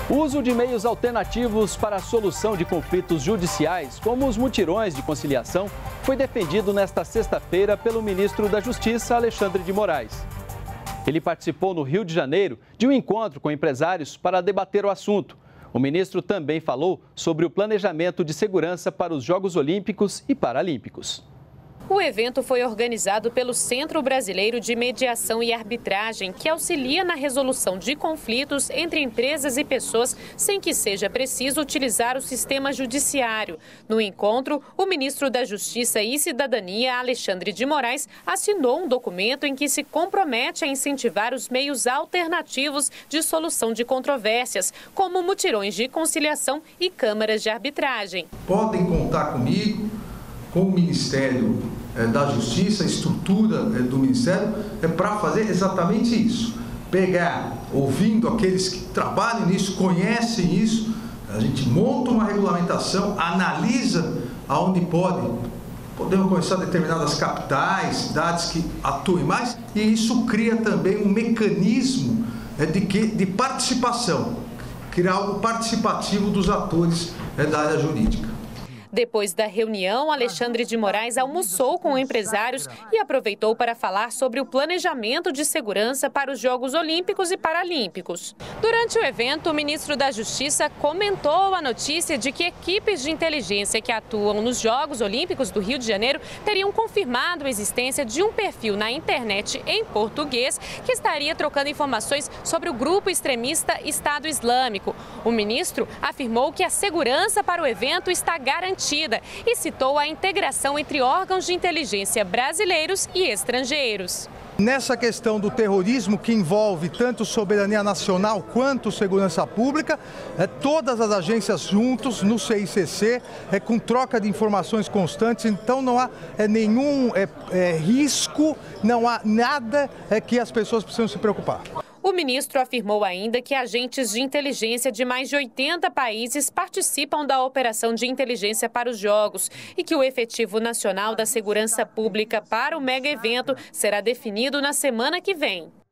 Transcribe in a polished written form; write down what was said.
O uso de meios alternativos para a solução de conflitos judiciais, como os mutirões de conciliação, foi defendido nesta sexta-feira pelo ministro da Justiça, Alexandre de Moraes. Ele participou no Rio de Janeiro de um encontro com empresários para debater o assunto. O ministro também falou sobre o planejamento de segurança para os Jogos Olímpicos e Paralímpicos. O evento foi organizado pelo Centro Brasileiro de Mediação e Arbitragem, que auxilia na resolução de conflitos entre empresas e pessoas sem que seja preciso utilizar o sistema judiciário. No encontro, o ministro da Justiça e Cidadania, Alexandre de Moraes, assinou um documento em que se compromete a incentivar os meios alternativos de solução de controvérsias, como mutirões de conciliação e câmaras de arbitragem. Podem contar comigo, com o Ministério da Justiça, a estrutura do Ministério, para fazer exatamente isso. Pegar, ouvindo aqueles que trabalham nisso, conhecem isso, a gente monta uma regulamentação, analisa aonde podemos começar determinadas capitais, cidades que atuem mais, e isso cria também um mecanismo de participação, criar algo participativo dos atores da área jurídica. Depois da reunião, Alexandre de Moraes almoçou com empresários e aproveitou para falar sobre o planejamento de segurança para os Jogos Olímpicos e Paralímpicos. Durante o evento, o ministro da Justiça comentou a notícia de que equipes de inteligência que atuam nos Jogos Olímpicos do Rio de Janeiro teriam confirmado a existência de um perfil na internet em português que estaria trocando informações sobre o grupo extremista Estado Islâmico. O ministro afirmou que a segurança para o evento está garantida e citou a integração entre órgãos de inteligência brasileiros e estrangeiros. Nessa questão do terrorismo, que envolve tanto soberania nacional quanto segurança pública, todas as agências juntos no CICC, com troca de informações constantes, então não há nenhum risco, não há nada que as pessoas precisam se preocupar. O ministro afirmou ainda que agentes de inteligência de mais de 80 países participam da operação de inteligência para os Jogos e que o efetivo nacional da segurança pública para o mega evento será definido na semana que vem.